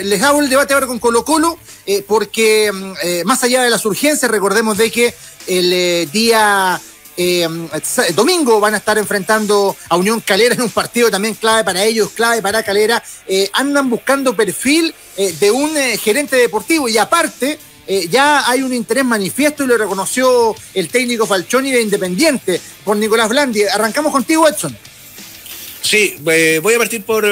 les hago el debate ahora con Colo-Colo, porque más allá de las urgencias, recordemos de que el día domingo van a estar enfrentando a Unión Calera en un partido también clave para ellos, clave para Calera. Andan buscando perfil de un gerente deportivo y aparte ya hay un interés manifiesto y lo reconoció el técnico Falcioni de Independiente por Nicolás Blandi. Arrancamos contigo, Edson. Sí, voy a partir por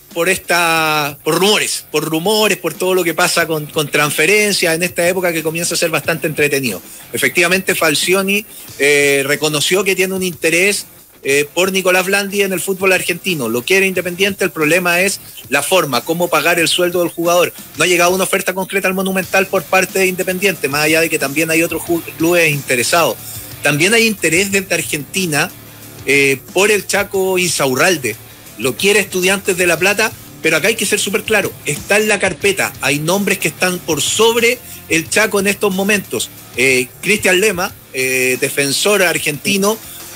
rumores, por todo lo que pasa con transferencias en esta época que comienza a ser bastante entretenido. Efectivamente, Falcioni reconoció que tiene un interés por Nicolás Blandi en el fútbol argentino. Lo quiere Independiente, el problema es la forma, cómo pagar el sueldo del jugador. No ha llegado una oferta concreta al Monumental por parte de Independiente, más allá de que también hay otros clubes interesados. También hay interés desde Argentina por el Chaco Insaurralde. Lo quiere Estudiantes de La Plata, pero acá hay que ser súper claro, está en la carpeta, hay nombres que están por sobre el Chaco en estos momentos. Cristian Lema, defensor argentino,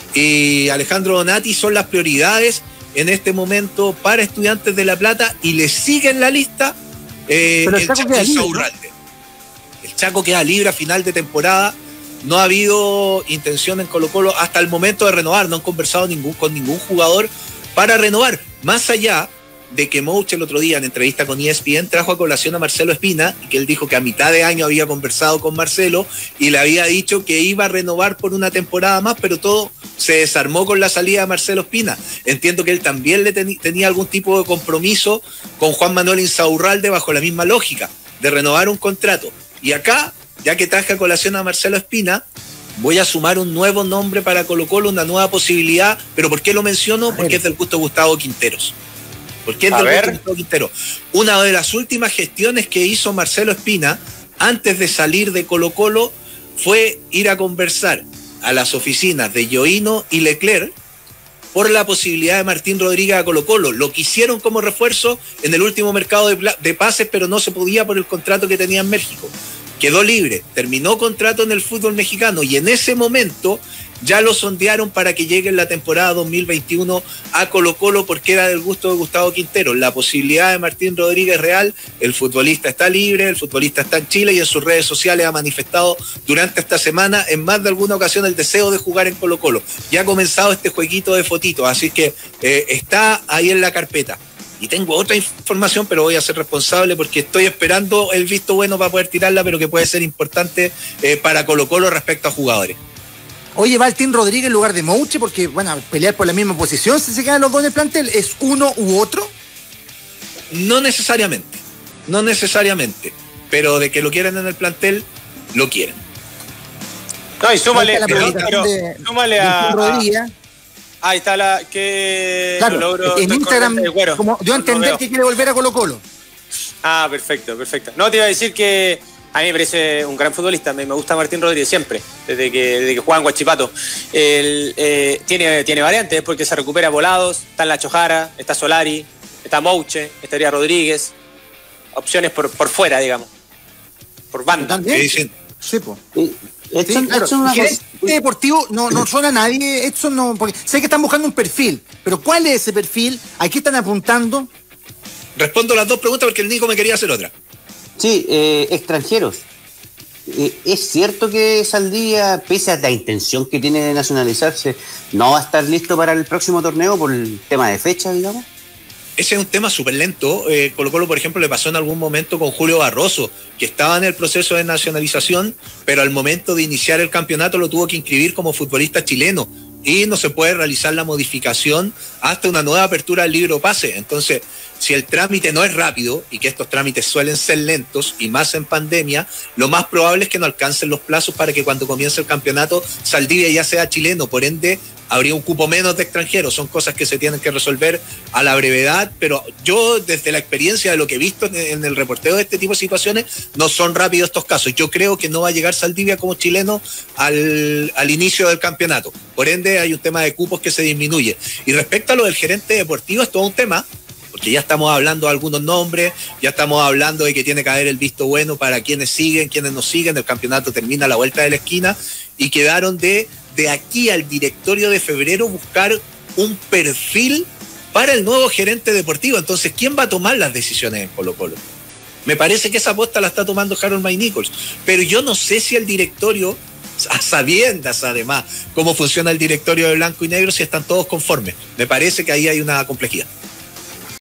y Alejandro Donati son las prioridades en este momento para Estudiantes de La Plata, y le sigue en la lista el Chaco Insaurralde. El Chaco queda libre a final de temporada. No ha habido intención en Colo-Colo hasta el momento de renovar, no han conversado con ningún jugador para renovar, más allá de que Mouch el otro día en entrevista con ESPN trajo a colación a Marcelo Espina, y que él dijo que a mitad de año había conversado con Marcelo y le había dicho que iba a renovar por una temporada más, pero todo se desarmó con la salida de Marcelo Espina. Entiendo que él también tenía algún tipo de compromiso con Juan Manuel Insaurralde bajo la misma lógica, de renovar un contrato. Y acá, ya que traje a colación a Marcelo Espina, voy a sumar un nuevo nombre para Colo-Colo, una nueva posibilidad. ¿Pero por qué lo menciono? Porque es del gusto de Gustavo Quinteros. Porque es del gusto de Gustavo Quinteros. Una de las últimas gestiones que hizo Marcelo Espina antes de salir de Colo-Colo fue ir a conversar a las oficinas de Yoino y Leclerc por la posibilidad de Martín Rodríguez a Colo-Colo. Lo quisieron como refuerzo en el último mercado de pases, pero no se podía por el contrato que tenía en México. Quedó libre, terminó contrato en el fútbol mexicano, y en ese momento ya lo sondearon para que llegue en la temporada 2021 a Colo-Colo, porque era del gusto de Gustavo Quintero. La posibilidad de Martín Rodríguez real, el futbolista está libre, el futbolista está en Chile y en sus redes sociales ha manifestado durante esta semana en más de alguna ocasión el deseo de jugar en Colo-Colo. Ya ha comenzado este jueguito de fotitos, así que está ahí en la carpeta. Y tengo otra información, pero voy a ser responsable porque estoy esperando el visto bueno para poder tirarla, pero que puede ser importante para Colo-Colo respecto a jugadores. Oye, ¿va el Team Rodríguez en lugar de Mouche? Porque, bueno, pelear por la misma posición, si se quedan los dos en el plantel, ¿es uno u otro? No necesariamente, pero de que lo quieren en el plantel, lo quieren. No, y súmale, súmale a Rodríguez. Ahí está la que claro, logro, en Instagram, como yo entender que quiere volver a Colo-Colo. Ah, perfecto. No, te iba a decir que a mí me parece un gran futbolista, me gusta Martín Rodríguez siempre, desde que juega en Huachipato. Tiene variantes porque se recupera Volados, está en La Chojara, está Solari, está Mouche, estaría Rodríguez. Opciones por fuera, digamos. Por banda. ¿También? Sí, pues. Edson, gerente deportivo no suena a nadie. Edson no, porque sé que están buscando un perfil, pero ¿cuál es ese perfil? ¿A qué están apuntando? Respondo las dos preguntas porque el Nico me quería hacer otra. Sí, extranjeros. ¿Es cierto que Saldivia, pese a la intención que tiene de nacionalizarse, no va a estar listo para el próximo torneo por el tema de fecha, digamos? Ese es un tema súper lento. Colo-Colo, por ejemplo, le pasó en algún momento con Julio Barroso, que estaba en el proceso de nacionalización, pero al momento de iniciar el campeonato lo tuvo que inscribir como futbolista chileno y no se puede realizar la modificación hasta una nueva apertura del libro pase. Entonces, si el trámite no es rápido, y que estos trámites suelen ser lentos, y más en pandemia, lo más probable es que no alcancen los plazos para que cuando comience el campeonato Saldivia ya sea chileno, por ende habría un cupo menos de extranjeros. Son cosas que se tienen que resolver a la brevedad, pero yo desde la experiencia de lo que he visto en el reporteo de este tipo de situaciones, no son rápidos estos casos. Yo creo que no va a llegar Saldivia como chileno al inicio del campeonato, por ende hay un tema de cupos que se disminuye. Y respecto a lo del gerente deportivo, es todo un tema, porque ya estamos hablando de algunos nombres, ya estamos hablando de que tiene que haber el visto bueno para quienes siguen, quienes no siguen. El campeonato termina a la vuelta de la esquina y quedaron de aquí al directorio de febrero buscar un perfil para el nuevo gerente deportivo. Entonces, ¿quién va a tomar las decisiones en Colo-Colo? Me parece que esa apuesta la está tomando Harold May Nichols, pero yo no sé si el directorio, a sabiendas además cómo funciona el directorio de blanco y negro, si están todos conformes. Me parece que ahí hay una complejidad.